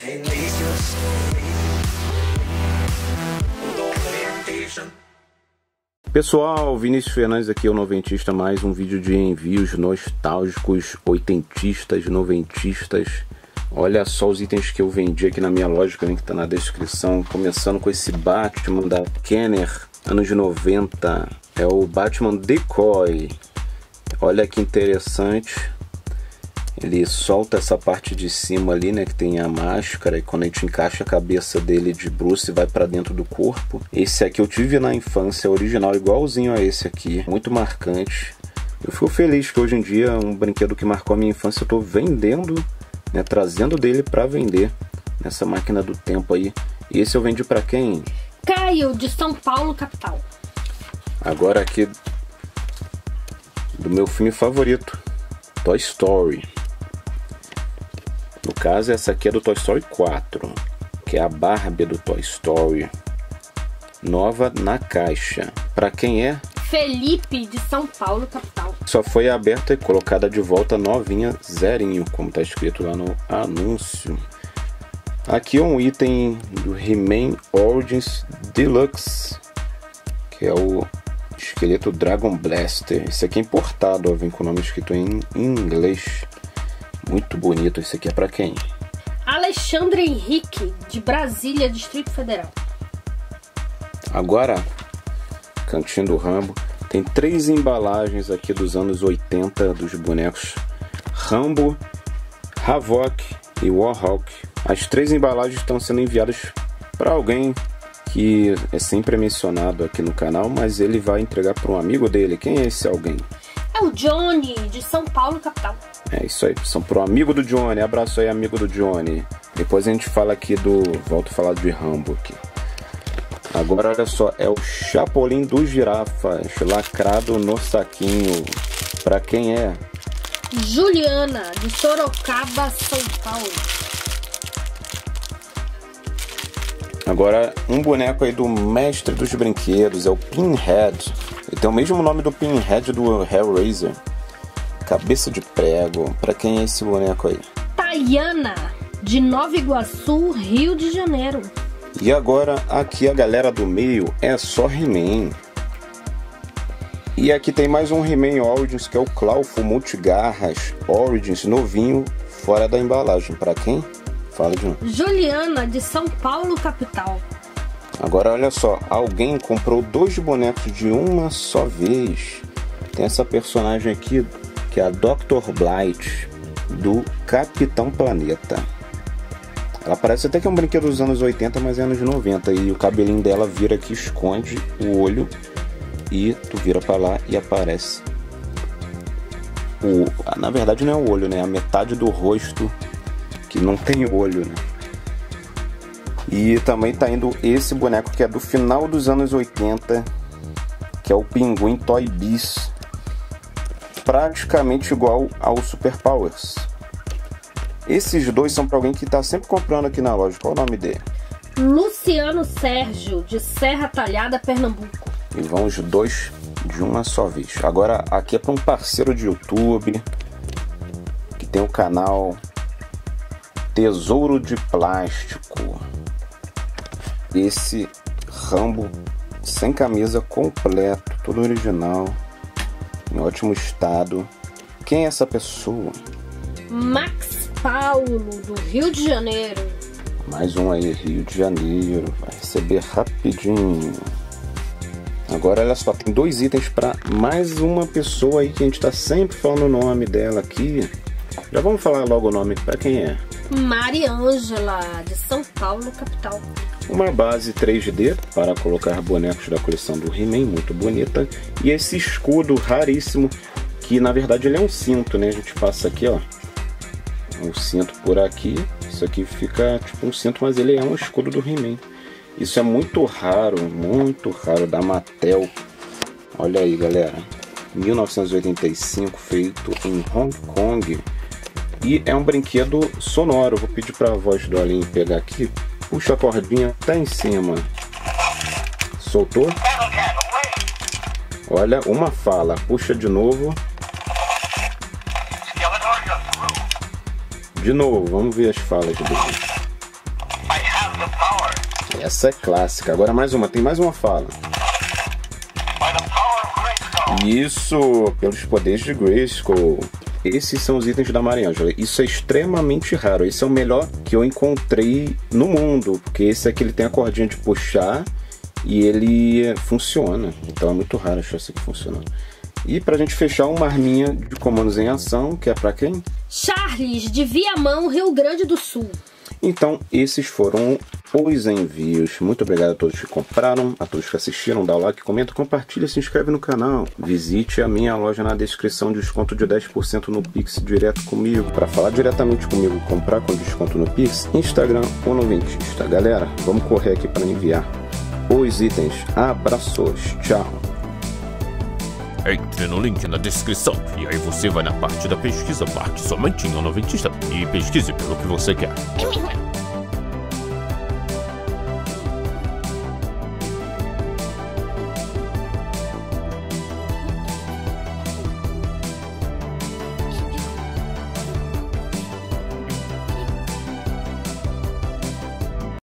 Pessoal, Vinícius Fernandes aqui, o Noventista, mais um vídeo de envios nostálgicos, oitentistas, noventistas. Olha só os itens que eu vendi aqui na minha loja, que está na descrição. Começando com esse Batman da Kenner, anos 90. É o Batman Decoy. Olha que interessante. Ele solta essa parte de cima ali, né, que tem a máscara, e quando a gente encaixa a cabeça dele de Bruce, vai para dentro do corpo. Esse aqui eu tive na infância, original, igualzinho a esse aqui, muito marcante. Eu fico feliz que hoje em dia um brinquedo que marcou a minha infância eu tô vendendo, né, trazendo dele para vender nessa máquina do tempo aí. E esse eu vendi para quem? Caio, de São Paulo, capital. Agora aqui do meu filme favorito, Toy Story. No caso, essa aqui é do Toy Story 4, que é a Barbie do Toy Story, nova na caixa. Para quem é? Felipe, de São Paulo, capital. Só foi aberta e colocada de volta novinha, zerinho, como está escrito lá no anúncio. Aqui é um item do He-Man Origins Deluxe, que é o esqueleto Dragon Blaster. Esse aqui é importado, ó, vem com o nome escrito em inglês. Muito bonito. Esse aqui é pra quem? Alexandre Henrique, de Brasília, Distrito Federal. Agora, cantinho do Rambo. Tem 3 embalagens aqui dos anos 80 dos bonecos Rambo, Havok e Warhawk. As 3 embalagens estão sendo enviadas para alguém que é sempre mencionado aqui no canal, mas ele vai entregar para um amigo dele. Quem é esse alguém? É o Johnny, de São Paulo, capital. É isso aí, são pro amigo do Johnny. Abraço aí, amigo do Johnny. Depois a gente fala aqui do... Volto a falar de Rambo aqui. Agora olha só, é o Chapolin do Girafas, lacrado no saquinho. Pra quem é? Juliana, de Sorocaba, São Paulo. Agora, um boneco aí do mestre dos brinquedos, é o Pinhead. Ele tem o mesmo nome do Pinhead do Hellraiser. Cabeça de prego. Pra quem é esse boneco aí? Tayana, de Nova Iguaçu, Rio de Janeiro. E agora, aqui a galera do meio é só He-Man. E aqui tem mais um He-Man Origins, que é o Clawful Multigarras Origins, novinho, fora da embalagem. Pra quem? Fala de novo. Juliana, de São Paulo, capital. Agora olha só, alguém comprou 2 bonecos de uma só vez. Tem essa personagem aqui, que é a Dr. Blight, do Capitão Planeta. Ela parece até que é um brinquedo dos anos 80, mas é anos 90. E o cabelinho dela vira aqui, esconde o olho, e tu vira pra lá e aparece. Na verdade não é o olho, né? A metade do rosto que não tem olho, né? E também tá indo esse boneco que é do final dos anos 80, que é o Pinguim Toy Biz, praticamente igual ao Super Powers. Esses 2 são para alguém que tá sempre comprando aqui na loja. Qual o nome dele? Luciano Sérgio, de Serra Talhada, Pernambuco. E vão os 2 de uma só vez. Agora aqui é para um parceiro de YouTube que tem o canal Tesouro de Plástico. Esse Rambo sem camisa, completo, todo original, em ótimo estado. Quem é essa pessoa? Max Paulo, do Rio de Janeiro. Mais um aí, Rio de Janeiro. Vai receber rapidinho. Agora olha só, tem 2 itens para mais uma pessoa aí que a gente tá sempre falando o nome dela aqui. Já vamos falar logo o nome para quem é. Mariângela, de São Paulo, capital. Uma base 3D para colocar bonecos da coleção do He-Man, muito bonita. E esse escudo raríssimo, que na verdade ele é um cinto, né? A gente passa aqui, ó, um cinto por aqui. Isso aqui fica tipo um cinto, mas ele é um escudo do He-Man. Isso é muito raro, da Mattel. Olha aí, galera. 1985, feito em Hong Kong. E é um brinquedo sonoro. Vou pedir para a voz do Alinho pegar aqui. Puxa a cordinha, tá em cima. Soltou? Olha, uma fala. Puxa de novo. De novo, vamos ver as falas dele. Essa é clássica. Agora mais uma, tem mais uma fala. Isso, pelos poderes de Grayskull. Esses são os itens da Mariângela. Isso é extremamente raro. Esse é o melhor que eu encontrei no mundo, porque esse aqui ele tem a cordinha de puxar e ele funciona. Então é muito raro achar esse aqui funcionando. E pra gente fechar, uma arminha de comandos em ação, que é pra quem? Charles, de Viamão, Rio Grande do Sul. Então, esses foram os envios. Muito obrigado a todos que compraram, a todos que assistiram. Dá o like, comenta, compartilha, se inscreve no canal. Visite a minha loja na descrição, desconto de 10% no Pix direto comigo. Para falar diretamente comigo, comprar com desconto no Pix, Instagram ou Noventista. Galera, vamos correr aqui para enviar os itens. Abraços, tchau. Entre no link na descrição e aí você vai na parte da pesquisa, marque somente em Noventista e pesquise pelo que você quer.